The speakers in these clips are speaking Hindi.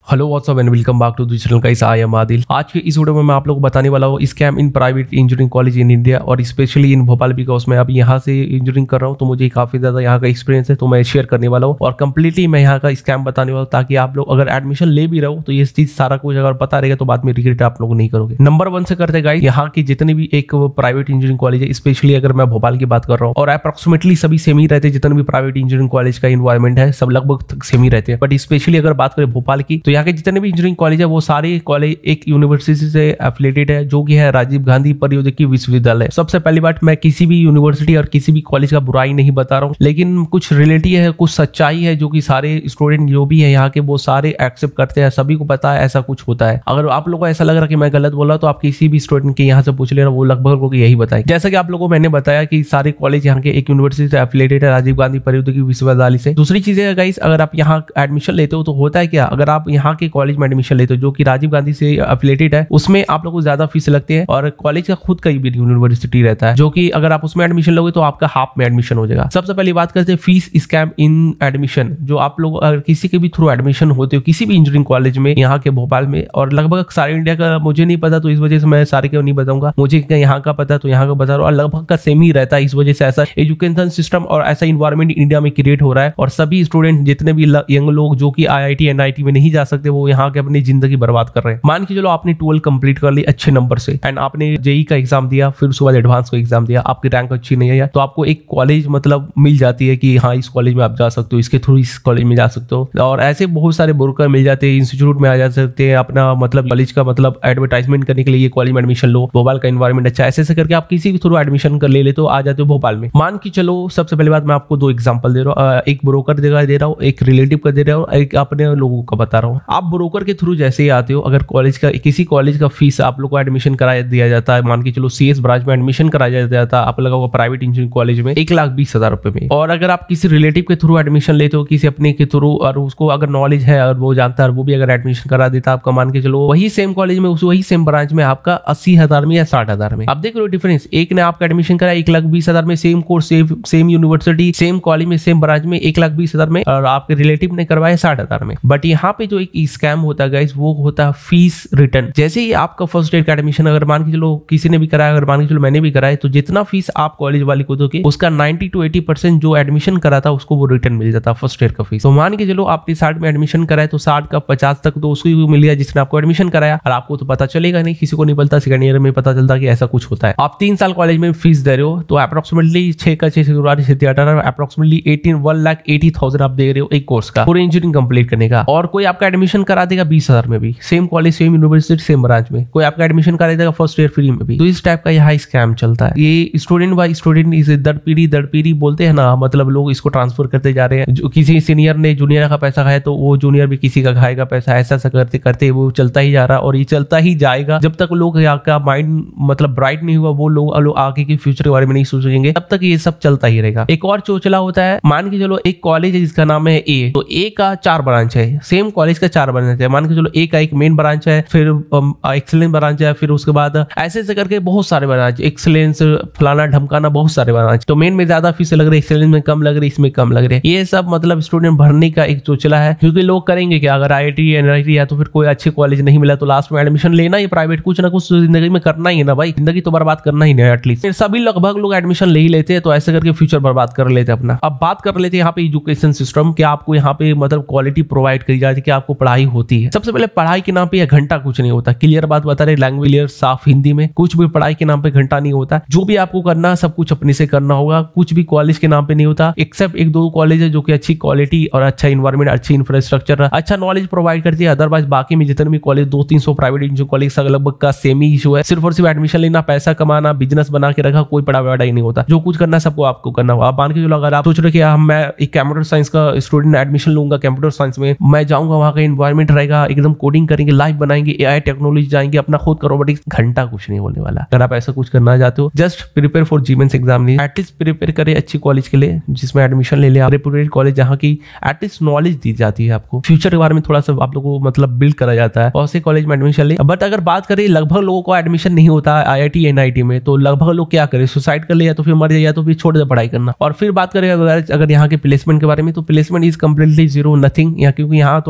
Hello what's up and welcome back to the channel guys. I am Adil. आज के इस वीडियो में मैं आप लोगों को बताने वाला हूँ scam in private engineering college in India और स्पेशली इन भोपाल, बिकॉज मैं अभी यहाँ से इंजीनियरिंग कर रहा हूँ तो मुझे काफी ज्यादा यहाँ का एक्सपीरियंस है, तो मैं शेयर करने वाला हूँ और कंप्लीटली मैं यहाँ का स्कैम बताने वाला हूँ ताकि आप लोग अगर एडमिशन ले भी रहे हो तो ये चीज सारा कुछ अगर पता रहेगा तो बाद में रिग्रेट आप लोग नहीं करोगे। नंबर 1 से करते गाइस, यहाँ की जितने भी एक प्राइवेट इंजीनियरिंग कॉलेज है, स्पेशली अगर मैं भोपाल की बात कर रहा हूँ और अप्रोक्सीमेटली सभी सेम ही रहते हैं। जितने भी प्राइवेट इंजीनियरिंग कॉलेज का इन्वायरमेंट है सब लगभग सेम ही रहते हैं, बट स्पेशली अगर बात करें भोपाल की तो यहाँ के जितने भी इंजीनियरिंग कॉलेज है वो सारे कॉलेज एक यूनिवर्सिटी से एफिलिएटेड है, जो कि है राजीव गांधी प्रौद्योगिकी विश्वविद्यालय। सबसे पहली बात, मैं किसी भी यूनिवर्सिटी और किसी भी कॉलेज का बुराई नहीं बता रहा हूँ, लेकिन कुछ रियलिटी है, कुछ सच्चाई है जो कि सारे स्टूडेंट जो भी है यहाँ के वो सारे एक्सेप्ट करते हैं। सभी को पता है ऐसा कुछ होता है। अगर आप लोगों को ऐसा लग रहा है कि मैं गलत बोला तो आप किसी भी स्टूडेंट के यहाँ से पूछ लेना, वो लगभग लोग यही बताए। जैसा कि आप लोगों को मैंने बताया कि सारे कॉलेज यहाँ के एक यूनिवर्सिटी से एफिलिएटेड है, राजीव गांधी प्रौद्योगिकी विश्वविद्यालय से। दूसरी चीज है गाइस, अगर आप यहाँ एडमिशन लेते हो तो होता है क्या, अगर आप यहाँ के कॉलेज में एडमिशन लेते हो जो कि राजीव गांधी से एफिलिएटेड है, उसमें आप लोगों को ज्यादा फीस लगती है और कॉलेज का खुद का भी यूनिवर्सिटी रहता है, जो कि अगर आप उसमें एडमिशन लोगे तो आपका हाफ में एडमिशन हो जाएगा। सबसे पहली बात करते हैं फीस स्कैम इन एडमिशन। जो आप लोग अगर किसी के भी थ्रू एडमिशन होते हो किसी भी इंजीनियरिंग कॉलेज में यहाँ के भोपाल में, और लगभग सारे इंडिया का मुझे नहीं पता तो इस वजह से मैं सारे के नहीं बताऊंगा, मुझे यहाँ का पता तो यहाँ का बता रहा हूँ, और लगभग का सेम ही रहता है। इस वजह से ऐसा एजुकेशन सिस्टम और ऐसा इन्वायरमेंट इंडिया में क्रिएट हो रहा है और सभी स्टूडेंट जितने भी यंग लोग जो कि IIT NIT में नहीं जा सकते वो यहाँ के अपनी जिंदगी बर्बाद कर रहे हैं। मान के चलो आपने 12 कंप्लीट कर ली अच्छे नंबर से एंड आपने जेई का एग्जाम दिया, फिर उसके बाद एडवांस का एग्जाम दिया, आपकी रैंक अच्छी नहीं है तो आपको एक कॉलेज मतलब मिल जाती है कि हाँ इस कॉलेज में आप जा सकते हो, इसके थ्रू इस कॉलेज में जा सकते हो, और ऐसे बहुत सारे ब्रोकर मिल जाते हैं, इंस्टीट्यूट में आ जा सकते हैं, अपना मतलब कॉलेज का मतलब एडवर्टाइजमेंट करने के लिए ये कॉलेज में एडमिशन लो, भोपाल का एनवायरमेंट अच्छा, ऐसे करके आप किसी भी थ्रू एडमिशन कर ले लेते हो, आ जाते हो भोपाल में। मान के चलो सबसे पहले बात मैं आपको 2 एग्जाम्पल दे रहा हूँ, एक ब्रोकर दे रहा हूँ, एक रिलेटिव का दे रहा हूँ, एक अपने लोगों का बता रहा हूँ। आप ब्रोकर के थ्रू जैसे ही आते हो, अगर कॉलेज का किसी कॉलेज का फीस आप लोग को एडमिशन करा दिया जाता है, मान के चलो CS ब्रांच में एडमिशन कराया जाता है आप लोगों को प्राइवेट इंजीनियरिंग कॉलेज में 1,20,000 रुपए में, और अगर आप किसी रिलेटिव के थ्रू एडमिशन लेते हो किसी अपने के थ्रू और उसको अगर नॉलेज है और वो जानता है वो भी अगर एडमिशन करा देता है आपका, मान के चलो वही सेम कॉलेज में वही सेम ब्रांच में आपका 80,000 में या 60,000 में। आप देख लो डिफरेंस, एक ने आपका एडमिशन कराया 1,20,000 में, same course same university same college में सेम ब्रांच में 1,20,000 में, और आपके रिलेटिव ने करवाया 60,000 में। बट यहाँ पे जो एक स्कैम होता है गाइस वो होता है फीस रिटर्न। जैसे ही आपका फर्स्ट ईयर का एडमिशन अगर मान के चलो किसी ने भी कराया, अगर मान के चलो मैंने भी कराया, तो जितना फीस आप कॉलेज वाले को दोगे उसका 90 to 80% जो एडमिशन करा था उसको वो रिटर्न मिल जाता है फर्स्ट ईयर का फीस। तो मान के चलो आपने 60 में एडमिशन कराया तो 60 का 50 तक तो उसको भी मिल गया जिसने आपको एडमिशन कराया, और आपको तो पता चलेगा नहीं, किसी को नहीं पता, सेकंड ईयर में पता चलता कि ऐसा कुछ होता है। आप 3 साल कॉलेज में फीस दे रहे हो तो अप्रोक्सीमेटली 6 का 6 से 18 अप्रोक्सीमेटली 1,80,000 आप दे रहे हो एक कोर्स का पूरे इंजीनियरिंग कंप्लीट करने का। और कोई आपका एडमिशन करा देगा 20,000 में भी, same college same university same branch में, कोई आपका एडमिशन करा देगा फर्स्ट ईयर फ्री में भी। तो इस टाइप का यहाँ स्कैम चलता है। ये स्टूडेंट बाय स्टूडेंट इसे दर पीढ़ी बोलते हैं ना, मतलब लोग इसको ट्रांसफर करते जा रहे हैं। जो किसी सीनियर ने जूनियर का पैसा खाया तो वो जूनियर भी किसी का खाएगा पैसा, ऐसा करते करते वो चलता ही जा रहा है और ये चलता ही जाएगा जब तक लोग यहाँ का माइंड मतलब ब्राइट नहीं हुआ, वो लोग आगे के फ्यूचर के बारे में नहीं सोचेंगे, तब तक ये सब चलता ही रहेगा। एक और चोचला होता है, मान के चलो एक कॉलेज है जिसका नाम है A, तो A का 4 ब्रांच है, सेम कॉलेज का 4 ब्रांच है। मान के चलो A का एक मेन ब्रांच है, फिर एक्सीलेंस ब्रांच है, फिर उसके बाद ऐसे करके बहुत सारे ब्रांच, एक्सीलेंस फलाना ढमकाना बहुत सारे ब्रांच। तो मेन में ज्यादा फीस लग रही है, एक्सीलेंस में कम लग रही है, इसमें कम लग रही है। ये सब मतलब स्टूडेंट भरने का एक चोचला है, क्योंकि लोग करेंगे क्या, अगर IIT NIT है तो फिर कोई अच्छे कॉलेज नहीं मिला तो लास्ट में एडमिशन लेना ही प्राइवेट, कुछ ना कुछ जिंदगी में करना ही है ना भाई, जिंदगी तो बर्बाद करना ही नहीं एटलीस्ट। सभी लगभग लोग एडमिशन ले ही लेते हैं, तो ऐसे करके फ्यूचर बर्बाद कर लेते हैं अपना। अब बात कर लेते हैं यहाँ पे एजुकेशन सिस्टम, कि आपको यहाँ पे मतलब क्वालिटी प्रोवाइड करी जाती है कि आपको पढ़ाई होती है। सबसे पहले पढ़ाई के नाम पे यह घंटा कुछ नहीं होता, क्लियर बात बता रहे, लैंग्वेज क्लियर साफ हिंदी में, कुछ भी पढ़ाई के नाम पे घंटा नहीं होता। जो भी आपको करना है सब कुछ अपने से करना होगा, कुछ भी कॉलेज के नाम पे नहीं होता, एक्सेप्ट 1-2 कॉलेज है जो कि अच्छी क्वालिटी और अच्छा इन्वायरमेंट, अच्छी इंफ्रास्ट्रक्चर, अच्छा नॉलेज प्रोवाइड करती है। अदरवाइज बाकी में जितने भी कॉलेज 200-300 प्राइवेट इंजीनियरिंग कॉलेज लगभग का सेम ही इशू है, सिर्फ और सिर्फ एडमिशन लेना, पैसा कमाना, बिजनेस बना के रखा, कोई पढ़ाई नहीं होता। जो कुछ करना सबको आपको करना होगा। आप मान के चलो अगर आप सोच रहे कि मैं एक कंप्यूटर साइंस का स्टूडेंट एडमिशन लूंगा, कंप्यूटर साइंस में मैं जाऊंगा, वहां का एनवायरमेंट रहेगा, एकदम कोडिंग करेंगे, लाइव बनाएंगे, AI टेक्नोलॉजी जाएंगे, अपना खुद का रोबोटिक्स, घंटा कुछ नहीं होने वाला। अगर आप ऐसा कुछ करना चाहते हो, just prepare for GMAINS exam, नहीं एटलीस्ट प्रिपेयर करें अच्छी कॉलेज के लिए जिसमें एडमिशन ले ले, रेप्यूटेड कॉलेज जहाँ की एटलीस्ट नॉलेज दी जाती है, आपको फ्यूचर के बारे में थोड़ा सा आप लोगों को मतलब बिल्ड करा जाता है, और कॉलेज में एडमिशन ले। बट अगर बात करें लगभग लोगों को एडमिशन नहीं होता IIT NIT में, तो लगभग लोग क्या करें, सुसाइड कर ले, या तो फिर मर जाए, या तो फिर छोड़ दे पढ़ाई करना। और फिर बात करें अगर यहाँ के प्लेसमेंट के बारे में, तो प्लेसमेंट इज कम्प्लीटली 0 नथिंग, क्योंकि यहाँ तो आपको कुछ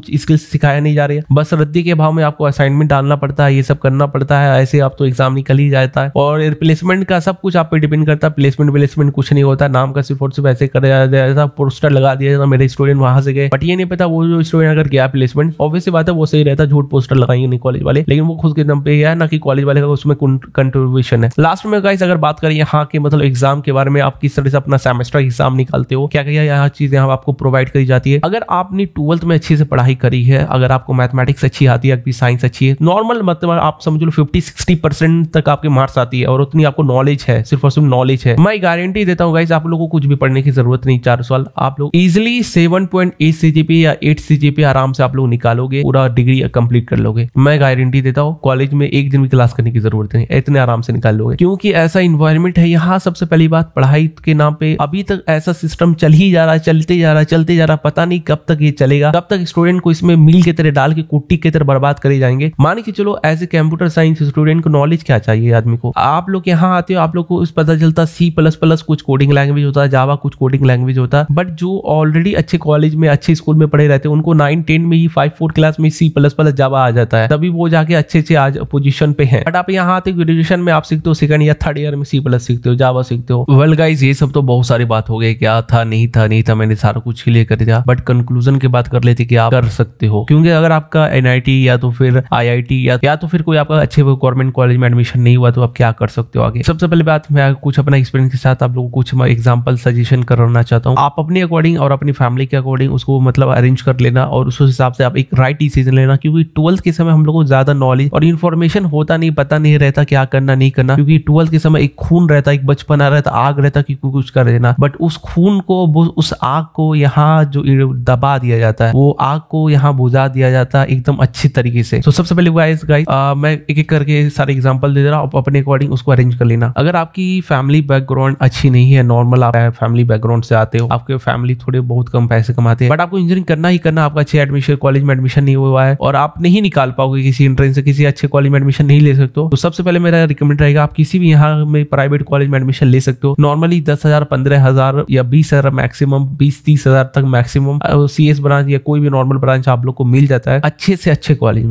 कुछ स्किल्स सिखाया नहीं जा रही है, बस रद्दी के भाव में आपको असाइनमेंट डालना पड़ता है, ये सब करना पड़ता है, ऐसे आप तो एग्जाम निकल ही जाता है। और प्लेसमेंट का सब कुछ आप पे डिपेंड करता है, प्लेसमेंट कुछ नहीं होता, नाम का सिर्फ और सिर्फ ऐसे कर दिया, पोस्टर लगा दिया जाता, मेरे स्टूडेंट वहां से गए, बट ये नहीं पता वो जो स्टूडेंट अगर गया प्लेसमेंट, ऑब्वियस बात है वो सही रहता, झूठ पोस्टर लगाएंगे नहीं कॉलेज वाले, लेकिन वो खुद के दम पे है ना कि कॉलेज वाले का उसमें कंट्रीब्यूशन है। लास्ट में गाइस अगर बात करें यहाँ के मतलब एग्जाम के बारे में, आप किस तरह से अपना सेमेस्टर एग्जाम निकालते हो, क्या क्या यहाँ चीजें आपको प्रोवाइड करी जाती है। अगर आपने 12th में अच्छे से पढ़ाई करी है, अगर आपको मैथमेटिक्स अच्छी आती है, साइंस अच्छी है, नॉर्मल मतलब आप समझ लो 50-60% तक आपके मार्क्स आती है और उतनी आपको नॉलेज है, सिर्फ और सिर्फ नॉलेज है, मैं गारंटी देता हूँ गाइस आप लोगों को कुछ भी पढ़ने की जरूरत नहीं। 4 साल आप लोग इजिली 7.8 CGPA या 8 CGPA आराम से आप लोग निकालोगे, पूरा डिग्री कंप्लीट कर लोगे, मैं गारंटी देता हूँ। कॉलेज में एक दिन भी क्लास करने की जरूरत नहीं, इतने आराम से निकाल लोगे, क्योंकि ऐसा इन्वायरमेंट है यहाँ। सबसे पहली बात, पढ़ाई के नाम पे अभी तक ऐसा सिस्टम चल ही जा रहा है, चलते जा रहा, पता नहीं कब तक ये चलेगा, कब तक स्टूडेंट को इसमें मील की तरह डाल के कुट्टी की तरह बर्बाद करे जाएंगे। मान के चलो as a computer science student को नॉलेज क्या चाहिए आदमी को, आप लोग यहाँ आते हो, आप लोग को इस पता चलता C++ कुछ कोडिंग लैंग्वेज होता है, जावा कुछ कोडिंग लैंग्वेज होता है, बट जो ऑलरेडी अच्छे कॉलेज में अच्छे स्कूल में पढ़े रहते हैं उनको 9-10 में ही 5-4 क्लास में C++ जावा आ जाता है, तभी वो जाके अच्छे आज पोजीशन पे है। बट आप यहाँ आते ग्रेजुएशन में आप सीखते हो, सेकंड या थर्ड ईयर में C+ सीखते हो, जावा सीखते हो। वेल गाइस ये सब तो बहुत सारी बात हो गई, क्या था नहीं था मैंने सारा कुछ क्लियर कर दिया, बट कंक्लूजन की बात कर लेते कि आप कर सकते हो, क्योंकि अगर आपका NIT या तो फिर IIT या तो फिर कोई आपका अच्छे गवर्नमेंट कॉलेज में एडमिशन नहीं हुआ तो आप क्या कर सकते हो आगे। सबसे पहले बात, मैं कुछ अपना एक्सपीरियंस के साथ आप लोगों को कुछ एग्जांपल सजेशन करना चाहता हूँ। आप अपने अकॉर्डिंग और अपनी फैमिली के अकॉर्डिंग उसको मतलब अरेंज कर लेना और उस हिसाब से आप एक राइट डिसीजन लेना, क्योंकि 12th के समय हम लोग को ज्यादा नॉलेज और इन्फॉर्मेशन होता नहीं, पता नहीं रहता क्या करना नहीं करना, क्योंकि 12th के समय एक खून रहता, एक बचपना रहता, आग रहता कि कुछ कर देना, बट उस खून को उस आग को यहाँ जो दबा दिया जाता है, वो आग को यहाँ बुझा दिया जाता है एकदम अच्छी तरीके से। तो सबसे पहले गाइस मैं एक करके सारे एग्जांपल दे रहा हूँ, आप अपने अकॉर्डिंग उसको अरेंज कर लेना। अगर आपकी फैमिली बैकग्राउंड अच्छी नहीं है, नॉर्मल आप फैमिली बैकग्राउंड से आते हो, आपके फैमिली थोड़े बहुत कम पैसे कमाते हैं, बट आपको इंजीनियरिंग करना ही करना, आपका अच्छे एडमिशन कॉलेज में एडमिशन नहीं हुआ है और आप नहीं निकाल पाओगे किसी एंट्रेंस से, किसी अच्छे कॉलेज में एडमिशन नहीं ले सकते हो, तो सबसे पहले मेरा रिकमेंड रहेगा आप किसी भी यहाँ में प्राइवेट कॉलेज में एडमिशन ले सकते हो। नॉर्मली 10,000, 15,000 या 20,000 मैक्सिमम, 20-30,000 तक मैक्सिमम CS ब्रांच या कोई भी नॉर्मल ब्रांच आप लोग को मिल जाता है अच्छे से अच्छे कॉलेज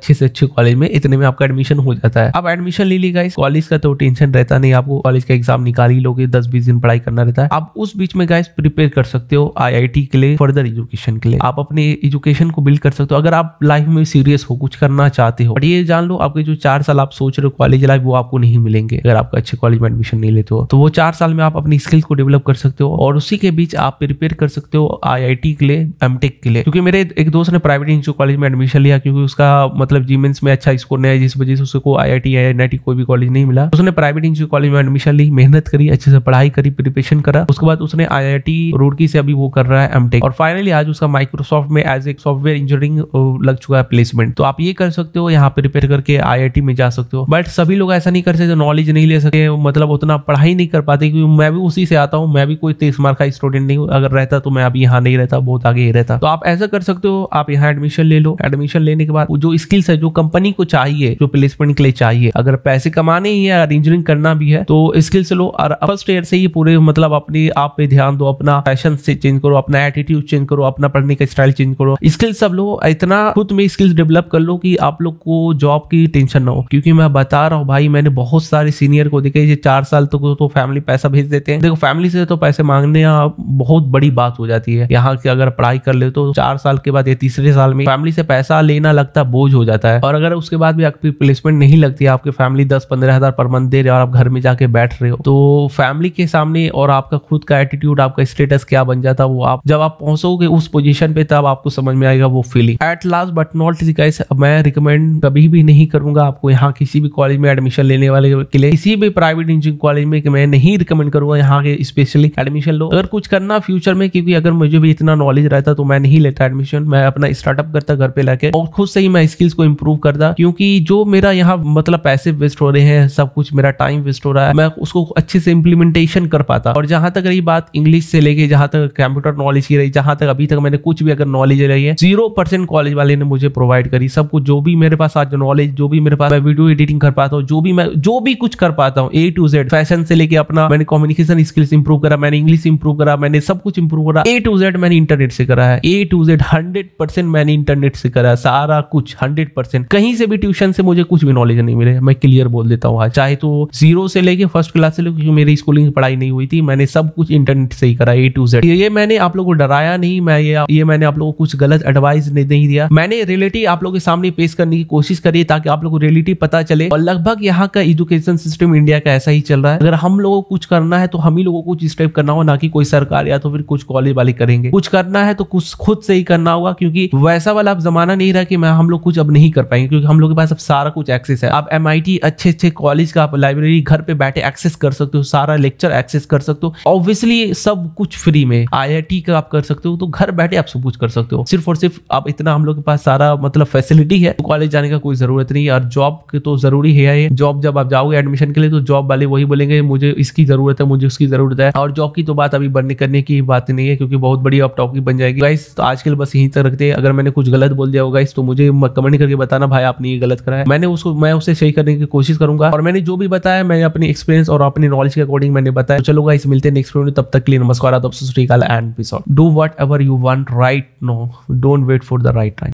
में, इतने में आपका एडमिशन हो जाता है। अब एडमिशन ले ली गाइस, कॉलेज का तो टेंशन रहता नहीं, आपको कॉलेज का एग्जाम निकाल ही लोगे, 10-20 दिन पढ़ाई करना रहता है। आप उस बीच में गाइस प्रिपेयर कर सकते हो IIT के लिए, फर्दर एजुकेशन के लिए, आप अपने एजुकेशन को बिल्ड कर सकते हो अगर आप लाइफ में सीरियस हो, कुछ करना चाहते हो। बट ये जान लो आपके जो 4 साल आप सोच रहे हो कॉलेज लाइफ, वो आपको नहीं मिलेंगे अगर आपका अच्छे कॉलेज में एडमिशन नहीं लेते हो। तो वो 4 साल में आप अपनी स्किल्स को डेवलप कर सकते हो और उसी के बीच आप प्रिपेयर कर सकते हो IIT के लिए, MTech के लिए। क्योंकि मेरे एक दोस्त ने प्राइवेट इंस्टीट्यूट कॉलेज में एडमिशन लिया, क्योंकि उसका मतलब जीमेंस में अच्छा स्कोर नहीं है, जिस वजह से उसको IIT या NIT कोई भी कॉलेज नहीं मिला। उसने प्राइवेट इंस्टीट्यूट कॉलेज में एडमिशन ली, मेहनत करी, अच्छे से पढ़ाई करी, प्रिपरेशन करा, उसके बाद उसने IIT रुड़की से अभी वो कर रहा है MTech, और फाइनली आज उसका माइक्रोसॉफ्ट में एज ए सॉफ्टवेयर इंजीनियरिंग लग चुका है प्लेसमेंट। तो आप ये कर सकते हो, यहाँ प्रिपेयर करके IIT में जा सकते हो। बट सभी लोग ऐसा नहीं कर सकते, नॉलेज नहीं ले सके, मतलब उतना पढ़ाई नहीं कर पाते, क्योंकि मैं भी उसी से आता हूँ, मैं भी कोई 23 मार्क का स्टूडेंट नहीं हूँ, अगर रहता तो मैं अभी यहाँ नहीं रहता, बहुत आगे ही रहता। तो आप ऐसा कर सकते हो, आप यहाँ एडमिशन ले लो, एडमिशन लेने के बाद जो स्किल्स है जो कंपनी को चाहिए, जो प्लेसमेंट के लिए चाहिए, अगर पैसे कमाने ही है, इंजीनियरिंग करना भी है, तो स्किल्स लो और फर्स्ट ईयर से ही पूरे मतलब अपने आप पे ध्यान दो, अपना पैशन से चेंज करो, अपना एटीट्यूड चेंज करो, अपना पढ़ने का स्टाइल चेंज करो, स्किल्स सब लो, इतना खुद में स्किल्स डेवलप कर लो कि आप लोग को जॉब की टेंशन ना हो। क्योंकि मैं बता रहा हूँ भाई, मैंने बहुत सारे सीनियर को देखे, ये 4 साल तो फैमिली पैसा भेज देते हैं। देखो फैमिली से तो पैसे मांगने बहुत बड़ी बात हो जाती है। यहाँ की अगर पढ़ाई कर ले तो 4 साल के बाद या तीसरे साल में फैमिली से पैसा लेना लगता बोझ हो जाता है। और अगर उसके बाद भी आपकी प्लेसमेंट नहीं लगती, आपके फैमिली 10-15 हजार पर मंथ दे रहे और आप घर में जाके बैठ रहे हो, तो फैमिली के सामने और आपका खुद का एटीट्यूड, आपका स्टेटस क्या बन जाता है, वो आप जब आप पहुंचोगे उस पोजीशन पे तब आपको समझ में आएगा वो feeling. At last but not least guys, मैं रिकमेंड कभी भी नहीं करूंगा आपको यहाँ किसी भी कॉलेज में एडमिशन लेने वाले के लिए, किसी भी प्राइवेट इंजीनियरिंग कॉलेज में कि मैं नहीं रिकमेंड करूंगा यहाँ के स्पेशली एडमिशन लो। अगर कुछ करना फ्यूचर में, क्योंकि अगर मुझे भी इतना नॉलेज रहता तो मैं नहीं लेता एडमिशन, मैं अपना स्टार्टअप करता घर पे लाके और खुद से ही मैं स्किल्स को इंप्रूव करता। क्योंकि जो मेरा यहाँ मतलब पैसे वेस्ट हो रहे हैं, सब कुछ मेरा टाइम वेस्ट हो रहा है, मैं उसको अच्छे से इम्प्लीमेंटेशन कर पाता। और जहां तक रही बात इंग्लिश से लेके जहां तक कंप्यूटर नॉलेज की रही, जहां तक अभी तक मैंने कुछ भी अगर नॉलेज रही है 0% कॉलेज वाले ने मुझे प्रोवाइड करी। सब कुछ जो भी मेरे पास आज नॉलेज, जो भी मेरे पास मैं वीडियो एडिटिंग कर पाता हूँ, जो भी कुछ कर पाता हूँ A to Z, फैशन से लेके अपना मैंने कम्युनिकेशन स्किल्स इंप्रूव करा, मैंने इंग्लिश इंप्रूव करा, मैंने सब कुछ इंप्रूव करा, A to Z मैंने इंटरनेट से करा है। A to Z 100% मैंने इंटरनेट से करा, सारा कुछ 100%। कहीं से भी ट्यूशन से मुझे कुछ भी नॉलेज नहीं मिले, मैं क्लियर बोल देता हूँ। चाहे तो 0 से लेके फर्स्ट क्लास से लेके, क्योंकि मेरी स्कूलिंग पढ़ाई नहीं हुई थी, मैंने सब कुछ इंटरनेट से ही करा A to Z। ये मैंने आप लोगों को डराया नहीं, मैं ये मैंने आप लोगों को कुछ गलत एडवाइस नहीं दिया, मैंने रियलिटी आप लोगों के सामने पेश करने की कोशिश करी ताकि आप लोगों को रियलिटी पता चले। और लगभग यहाँ का एजुकेशन सिस्टम इंडिया का ऐसा ही चल रहा है। अगर हम लोगों को कुछ करना है तो हम ही लोगों को कुछ स्टेप करना होगा, ना कि कोई सरकार या तो फिर कुछ कॉलेज वाले करेंगे। कुछ करना है तो कुछ खुद से ही करना होगा, क्योंकि वैसा वाला अब जमाना नहीं रहा कि हम लोग कुछ अब नहीं कर पाएंगे, क्योंकि हम लोग के पास अब सारा कुछ एक्सेस है। आप MIT अच्छे कॉलेज का आप लाइब्रेरी घर पे बैठे एक्सेस कर सकते हो, सारा लेक्चर एक्सेस कर सकते हो। ऑब्वियसली सब कुछ फ्री में। IIT का आप कर सकते हो, तो घर बैठे आप सब कुछ कर सकते हो। सिर्फ और सिर्फ आप इतना हम लोग के पास सारा मतलब फैसिलिटी है, तो कॉलेज जाने का कोई जरूरत नहीं है। और जॉब की तो जरूरी है। जॉब जब आप जाओगे एडमिशन के लिए तो जॉब वाले वही बोलेंगे मुझे इसकी जरूरत है, मुझे उसकी जरूरत है। और जॉब की तो बात अभी बढ़ने करने की बात नहीं है, क्योंकि बहुत बड़ी अब टॉपिक बन जाएगी। गाइस तो आज के लिए बस यहीं तक रखते हैं। अगर मैंने कुछ गलत बोल दिया होगा तो मुझे कमेंट करके बताना, भाई आपने ये गलत करा है। मैं उसे सही करने की कोशिश करूंगा। और मैंने जो भी बताया मैंने अपनी एक्सपीरियंस और अपनी नॉलेज के अकॉर्डिंग मैंने बताया। तो चलो गाइस मिलते हैं नेक्स्ट वीडियो में, तब तक के लिए नमस्कार, आदाब, Sat Sri Akal and peace out. Do whatever you want right now, don't wait for the right time.